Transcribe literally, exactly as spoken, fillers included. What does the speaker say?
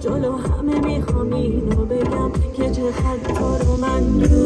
جلو همه میخوام اینو بگم که چقدر تو رو من دوست